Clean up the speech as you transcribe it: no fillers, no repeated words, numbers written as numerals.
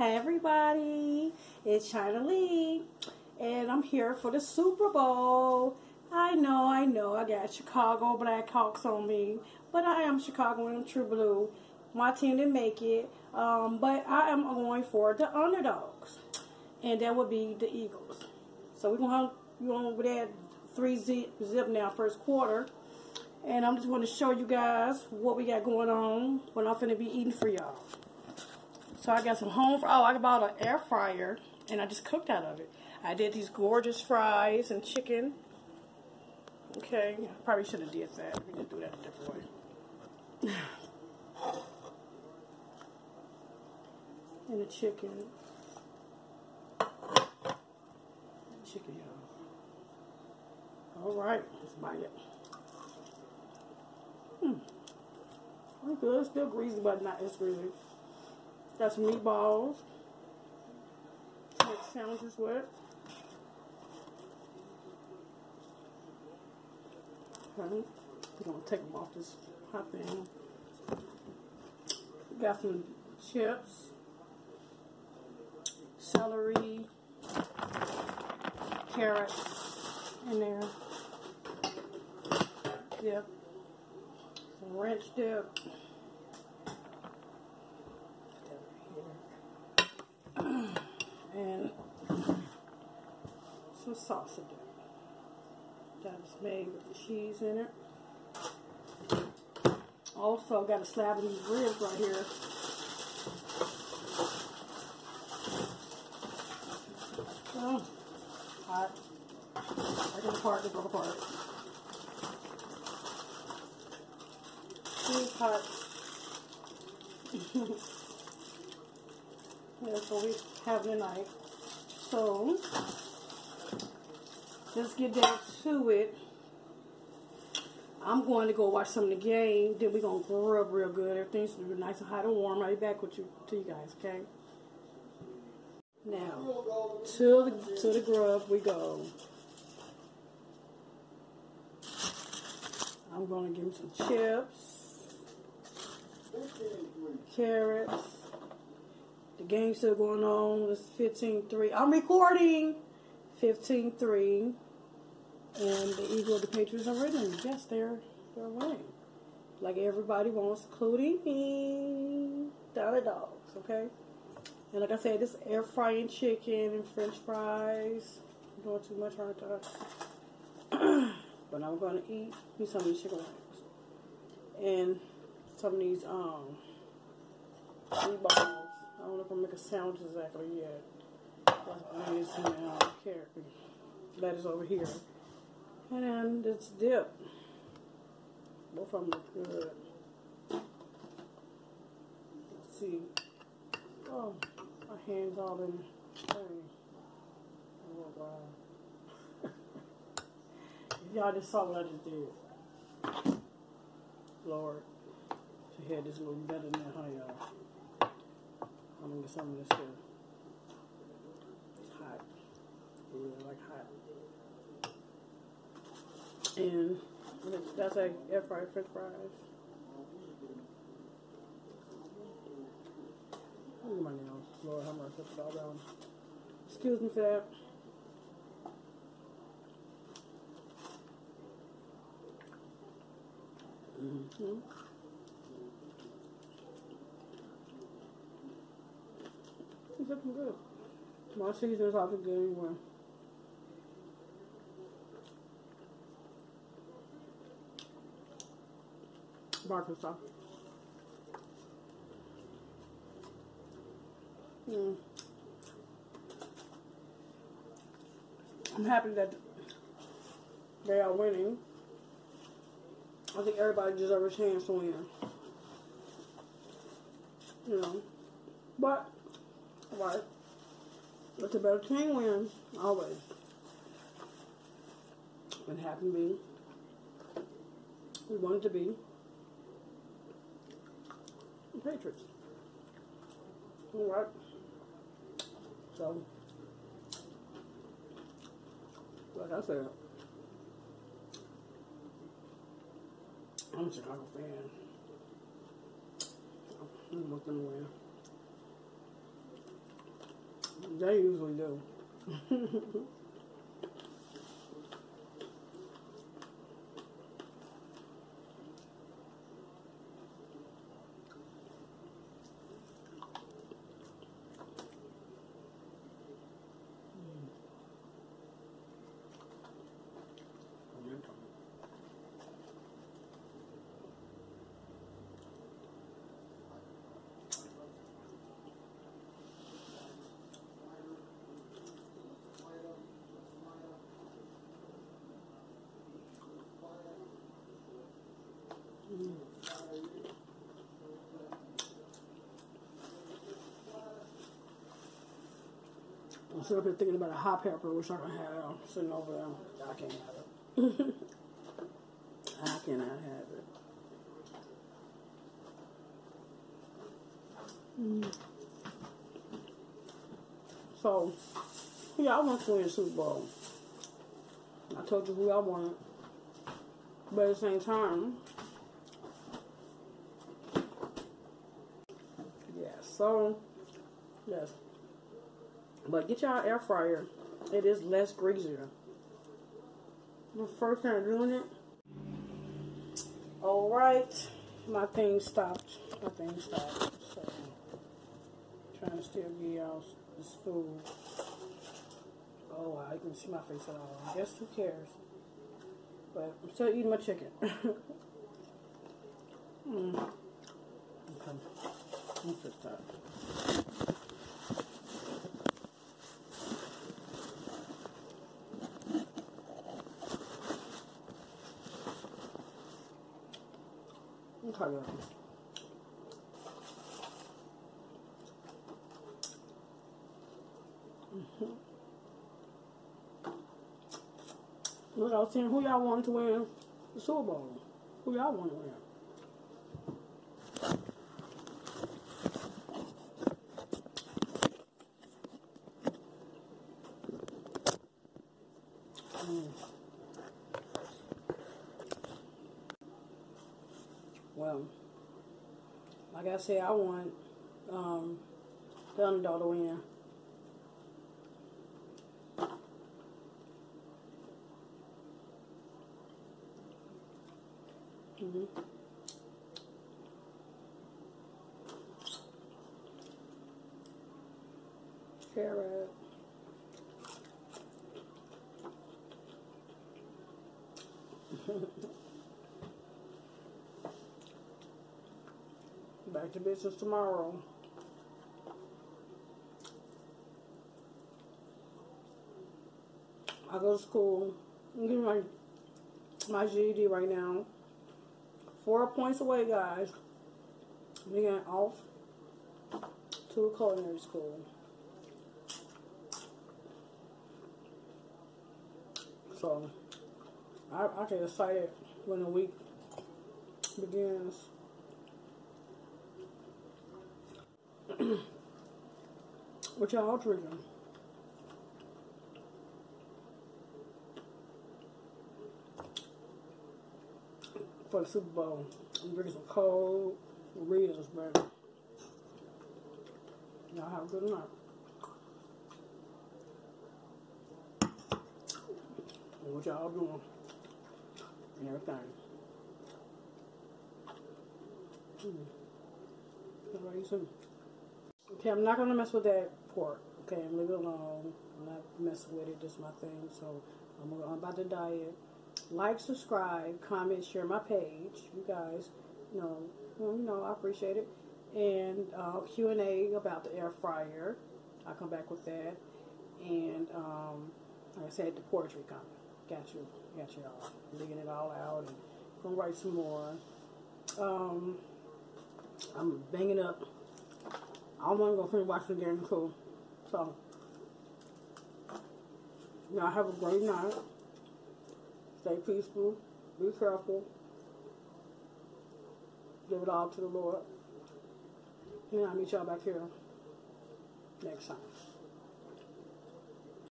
Hey everybody, it's China Lee, and I'm here for the Super Bowl. I know, I got Chicago Blackhawks on me, but I am Chicago and I'm true blue. My team didn't make it, but I am going for the underdogs, and that would be the Eagles. So we're gonna have with that 3-zip now, first quarter, and I'm just going to show you guys what we got going on, what I'm finna be eating for y'all. So I got some I bought an air fryer and I just cooked out of it. I did these gorgeous fries and chicken. Okay, I probably should have did that. We didn't do that a different way. And the chicken. Chicken, y'all. Alright, let's bite it. Pretty good. It's still greasy, but not as greasy. Got some meatballs. Make sandwiches with. Okay. We're going to take them off this hot thing. Got some chips. Celery. Carrots in there. Dip. Some ranch dip. And some salsa dip. That is made with the cheese in it. Also got a slab of these ribs right here. Oh, hot. I go apart, they go apart. It's hot. That's what we have tonight. So, let's get down to it. I'm going to go watch some of the game. Then we're going to grub real good. Everything's going to be nice and hot and warm. I'll be back with you guys, okay? Now, to the grub we go. I'm going to give him some chips, carrots. The game's still going on. It's 15-3. I'm recording. 15-3. And the Patriots are winning. Yes, they're winning. Like everybody wants, including me. The dogs, okay? And like I said, this air frying chicken and french fries. I'm doing too much, aren't I? But I'm going to eat some of these chicken wings. And some of these meatballs. I don't know if I'm making a sandwich exactly yet. Onions and carrot. Lettuce over here. And then this dip. Both of them look good. Let's see. Oh, my hands all in. Oh, wow. Y'all just saw what I just did. Lord. She had this a little better than that, huh, y'all? I'm going to get some of this here. It's hot. I really like hot. And that's like air fried french fries. Look at my nails. Lord, how much I put it all down. Excuse me for that. It's looking good. My season's often good anyway. Barbecue sauce. I'm happy that they are winning. I think everybody deserves a chance to win. You know. But, alright. Let the better team win. Always. It happened to be. We wanted to be the Patriots. Alright. So, like I said, I'm a Chicago fan. I'm looking away. They usually do. I'm sitting up here thinking about a hot pepper, which I can have sitting over there. I can't have it. I cannot have it. So, yeah, I want to win the Super Bowl. I told you who I wanted. But at the same time, yeah, so, yes. But get y'all air fryer. It is less greasier. The first time doing it. Alright. My thing stopped. So, trying to still get y'all this food. Oh wow, you can see my face at all. I guess who cares? But I'm still eating my chicken. Okay. Let's just start. Okay, y'all. Look, I was saying, who y'all want to win the Super Bowl? Who y'all want to win? Well, like I said, I want the underdog to win. Carrot. Back to business tomorrow. I go to school. I'm getting my GED right now. 4 points away, guys. I'm getting off to a culinary school. So, I get excited when the week begins. What y'all drinking? For the Super Bowl, I'm drinking some cold Ritas, baby. Y'all have a good night. And what y'all doing? And everything. Okay, I'm not gonna mess with that pork. Okay, leave it alone. I'm not messing with it. This is my thing. So I'm about to diet. Like, subscribe, comment, share my page. You guys, I appreciate it. And Q&A about the air fryer. I'll come back with that. And like I said, the poetry comment. Got y'all. Digging it all out and gonna write some more. I'm banging up. I want to go finish watching the game too. So, y'all have a great night. Stay peaceful. Be careful. Give it all to the Lord. And I'll meet y'all back here next time.